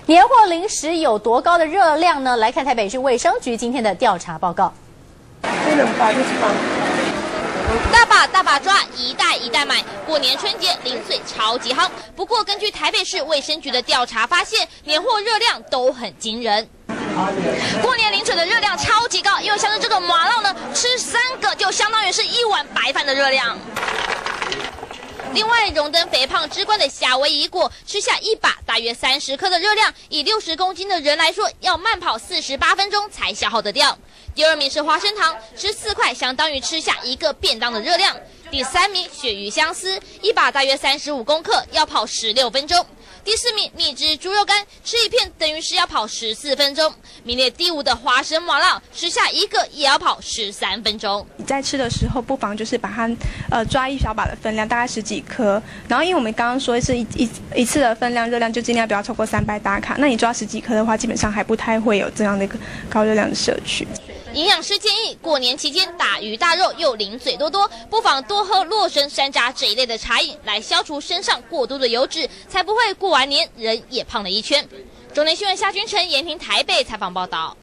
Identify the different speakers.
Speaker 1: 年货零食有多高的热量呢？来看台北市卫生局今天的调查报告。
Speaker 2: 大把抓，一袋一袋买。过年春节零碎超级夯。不过根据台北市卫生局的调查发现，年货热量都很惊人。过年零嘴的热量超级高，因为像是这个麻辣呢，吃3个就相当于是1碗白饭的热量。另外，荣登肥胖之冠的夏威夷果，吃下1把大约30克的热量，以60公斤的人来说，要慢跑48分钟才消耗得掉。第2名是花生糖，吃4块相当于吃下1个便当的热量。第3名鳕鱼香丝，1把大约35公克，要跑16分钟。第4名蜜汁猪肉干，吃1片等于是要跑14分钟。名列第5的花生麻辣，吃下1个也要跑13分钟。
Speaker 3: 你在吃的时候，不妨就是把它抓一小把的分量，大概10几颗。然后因为我们刚刚说是一次的分量热量就尽量不要超过300大卡，那你抓10几颗的话，基本上还不太会有这样的一个高热量的摄取。
Speaker 2: 营养师建议，过年期间大鱼大肉又零嘴多，不妨多喝洛神山楂这一类的茶饮，来消除身上过多的油脂，才不会过完年人也胖了一圈。中年新闻夏君成、延平台北采访报道。